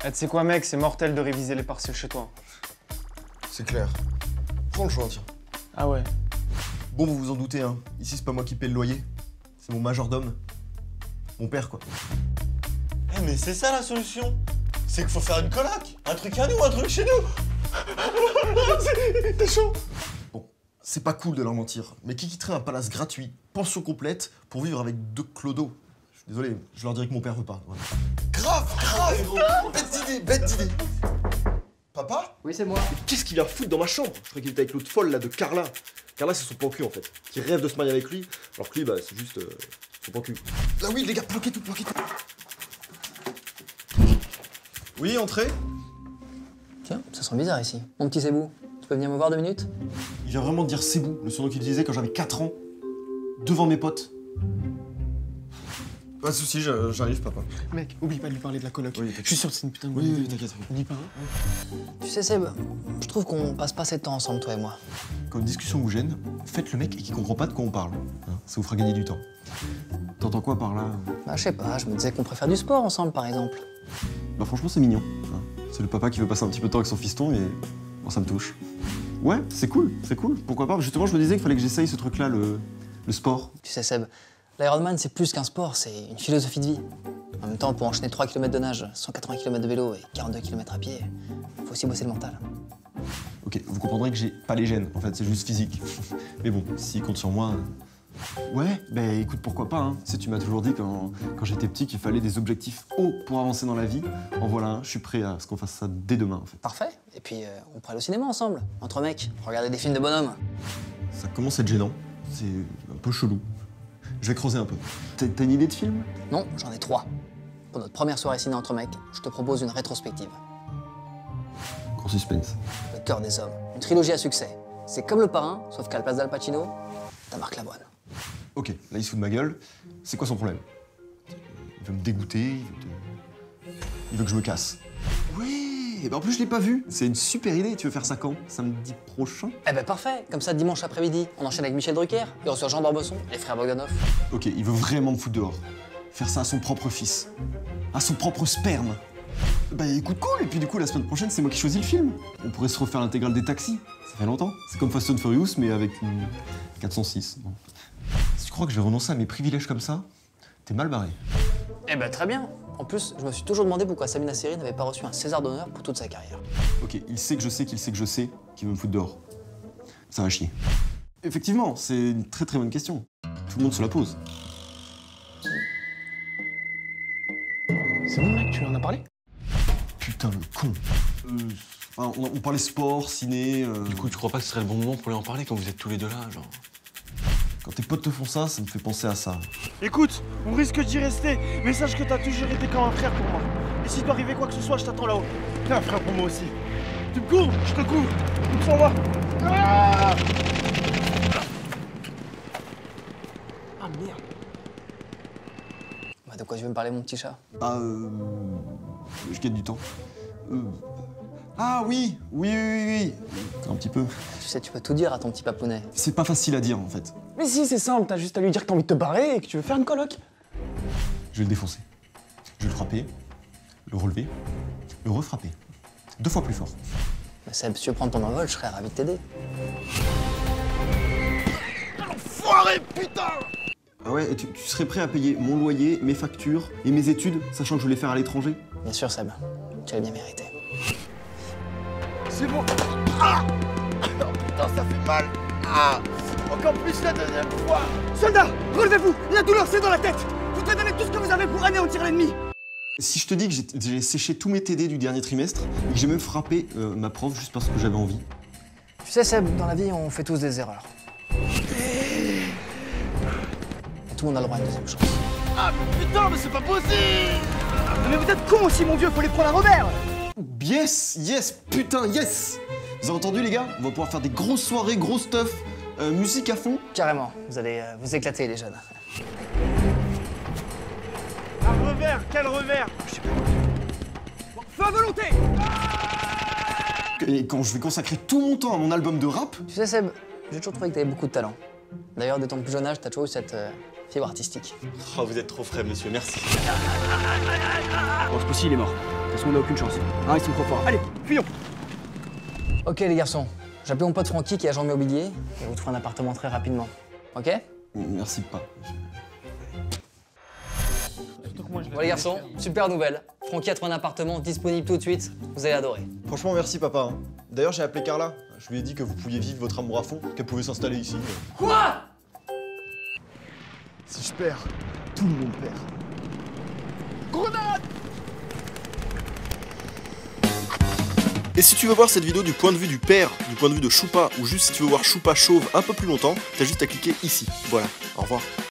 Eh, tu sais quoi, mec, c'est mortel de réviser les partiels chez toi. C'est clair. Prends le choix, tiens. Ah ouais. Bon, vous vous en doutez, hein. Ici, c'est pas moi qui paie le loyer. C'est mon majordome. Mon père, quoi. Eh mais c'est ça la solution. C'est qu'il faut faire une coloc. Un truc à nous, un truc chez nous. T'es chaud. Bon, c'est pas cool de leur mentir, mais qui quitterait un palace gratuit, pension complète, pour vivre avec deux clodos? Je suis désolé, je leur dirais que mon père veut pas. Voilà. Grave. Bête d'idée. Papa? Oui, c'est moi. Mais qu'est-ce qu'il vient foutre dans ma chambre? Je croyais qu'il était avec l'autre folle, là, de Carla. Carla, c'est son plan cul, en fait. Qui rêve de se marier avec lui, alors que lui, bah, c'est juste son plan cul. Là, oui, les gars, bloquez tout, bloquez tout. Oui, entrez. Tiens, ça sent bizarre ici. Mon petit Sébou, tu peux venir me voir 2 minutes? Il vient vraiment de dire Sébou, le surnom qu'il disait quand j'avais 4 ans, devant mes potes. Pas de soucis, j'arrive, papa. Mec, oublie pas de lui parler de la coloc. Oui, je suis sûr que c'est une putain de bonne Oui, idée. oui, t'inquiète. Oublie pas, hein. Tu sais, Seb, je trouve qu'on passe pas assez de temps ensemble, toi et moi. Quand une discussion vous gêne, faites le mec et qui comprend pas de quoi on parle. Hein, ça vous fera gagner du temps. T'entends quoi par là? Bah, je sais pas, je me disais qu'on préfère du sport ensemble, par exemple. Bah franchement, c'est mignon. Hein. C'est le papa qui veut passer un petit peu de temps avec son fiston et bon, ça me touche. Ouais, c'est cool, pourquoi pas. Justement, je me disais qu'il fallait que j'essaye ce truc-là, le sport. Tu sais, Seb, l'Ironman, c'est plus qu'un sport, c'est une philosophie de vie. En même temps, pour enchaîner 3 km de nage, 180 km de vélo et 42 km à pied, faut aussi bosser le mental. Ok, vous comprendrez que j'ai pas les gènes, en fait, c'est juste physique. Mais bon, s'il compte sur moi... Ouais, bah écoute, pourquoi pas, hein. Tu sais, tu m'as toujours dit quand j'étais petit qu'il fallait des objectifs hauts pour avancer dans la vie. En voilà un, je suis prêt à ce qu'on fasse ça dès demain, en fait. Parfait. Et puis, on pourrait aller au cinéma ensemble, entre mecs, regarder des films de bonhommes. Ça commence à être gênant, c'est un peu chelou. Je vais creuser un peu. T'as une idée de film? Non, j'en ai 3. Pour notre première soirée ciné entre mecs, je te propose une rétrospective. Gros suspense. Le cœur des hommes. Une trilogie à succès. C'est comme Le Parrain, sauf qu'à la place d'Al Pacino, t'as Marc Lavoine. Ok, là il se fout de ma gueule. C'est quoi son problème? Il veut me dégoûter, il veut que je me casse. Oui, et ben en plus je l'ai pas vu. C'est une super idée, tu veux faire ça quand? Samedi prochain? Eh ben parfait, comme ça dimanche après-midi, on enchaîne avec Michel Drucker, il reçoit Jean Barbesson, les frères Bogdanov. Ok, il veut vraiment me foutre dehors. Faire ça à son propre fils. À son propre sperme. Bah écoute, cool, et puis du coup la semaine prochaine c'est moi qui choisis le film. On pourrait se refaire l'intégrale des taxis, ça fait longtemps. C'est comme Fast and Furious mais avec une 406. Bon. Si tu crois que je vais renoncer à mes privilèges comme ça, t'es mal barré. Eh ben très bien. En plus, je me suis toujours demandé pourquoi Samina Seri n'avait pas reçu un César d'honneur pour toute sa carrière. Ok, il sait que je sais qu'il sait que je sais qu'il veut me foutre dehors. Ça va chier. Effectivement, c'est une très bonne question. Tout le monde se la pose. C'est bon, mec, tu lui en as parlé? Putain, le con. On parlait sport, ciné... Du coup, tu crois pas que ce serait le bon moment pour lui en parler quand vous êtes tous les deux là, genre? Quand tes potes te font ça, ça me fait penser à ça. Écoute, on risque d'y rester, mais sache que t'as toujours été comme un frère pour moi. Et s'il doit arriver quoi que ce soit, je t'attends là-haut. T'es un frère pour moi aussi. Tu me cours, je te cours. Une fois moi. Ah merde. Bah, de quoi tu veux me parler, mon petit chat? Bah, je gagne du temps. Ah oui. Un petit peu. Tu sais, tu peux tout dire à ton petit papounet. C'est pas facile à dire, en fait. Mais si, c'est simple, t'as juste à lui dire que t'as envie de te barrer et que tu veux faire une coloc. Je vais le défoncer. Je vais le frapper, le relever, le refrapper. 2 fois plus fort. Bah, Seb, si tu veux prendre ton envol, je serais ravi de t'aider. Enfoiré, putain. Ah ouais, et tu serais prêt à payer mon loyer, mes factures et mes études, sachant que je vais les faire à l'étranger? Bien sûr, Seb. Tu l'as bien mérité. C'est bon. Ah oh, putain, ça fait mal. Ah encore plus la deuxième fois. Soldats, relevez-vous. La douleur, c'est dans la tête. Vous devez donner tout ce que vous avez pour anéantir l'ennemi. Si je te dis que j'ai séché tous mes TD du dernier trimestre et que j'ai même frappé ma prof juste parce que j'avais envie. Tu sais, Seb, dans la vie, on fait tous des erreurs. Et tout le monde a le droit à une deuxième chance. Ah putain, mais c'est pas possible. Mais vous êtes cons aussi, mon vieux, faut les prendre à revers. Yes, putain, yes. Vous avez entendu, les gars? On va pouvoir faire des grosses soirées, gros stuff, musique à fond. Carrément, vous allez vous éclater, les jeunes. Un revers, quel revers? Je sais pas. Bon, feu à volonté. Et quand je vais consacrer tout mon temps à mon album de rap... Tu sais, Seb, j'ai toujours trouvé que t'avais beaucoup de talent. D'ailleurs, dès ton plus jeune âge, t'as toujours eu cette fibre artistique. Oh, vous êtes trop frais, monsieur, merci. Bon, ce coup-ci, il est mort. toute façon, on n'a aucune chance. Hein, ils sont trop forts. Allez, fuyons. Ok les garçons, j'appelle mon pote Francky qui est agent immobilier et vous trouvez un appartement très rapidement. Ok? Merci pas. Bon les garçons, super nouvelle. Francky a trouvé un appartement disponible tout de suite, vous allez adorer. Franchement, merci papa. Hein. D'ailleurs, j'ai appelé Carla. Je lui ai dit que vous pouviez vivre votre amour à fond, qu'elle pouvait s'installer ici. Quoi? Si je perds, tout le monde perd. Grenade! Et si tu veux voir cette vidéo du point de vue du père, du point de vue de Choupa, ou juste si tu veux voir Choupa chauve un peu plus longtemps, t'as juste à cliquer ici. Voilà, au revoir.